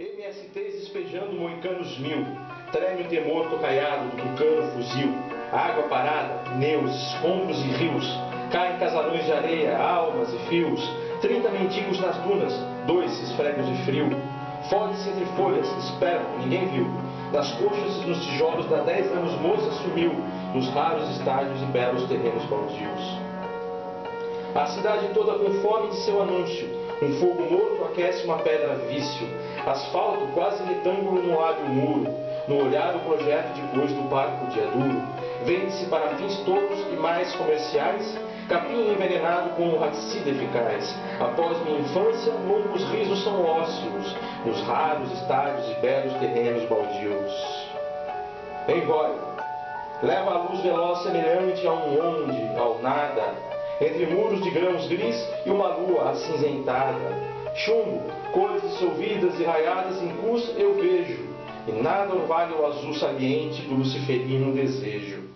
MSTs despejando moicanos mil, treme o temor tocaiado do tucano fuzil, água parada, pneus, escombros e rios, caem casarões de areia, almas e fios, 30 mendigos nas dunas, 2 esfregos de frio, fode-se entre folhas, esperam, ninguém viu, nas coxas e nos tijolos da 10 anos moça sumiu, nos raros estádios e belos terrenos baldios. A cidade toda com fome de seu anúncio, um fogo morto aquece uma pedra vício, asfalto quase retângulo no lábio muro, no olhar o projeto depois do parco dia duro, vende-se para fins todos e mais comerciais, capim envenenado com um raticida eficaz, após minha infância longos risos são ósseos, nos raros estádios e belos terrenos baldios. Engole, leva a luz veloz semelhante a um onde, ao nada, entre muros de grãos gris e uma lua acinzentada. Chumbo, cores dissolvidas e raiadas em cruz eu vejo, e nada orvalha o azul saliente do luciferino desejo.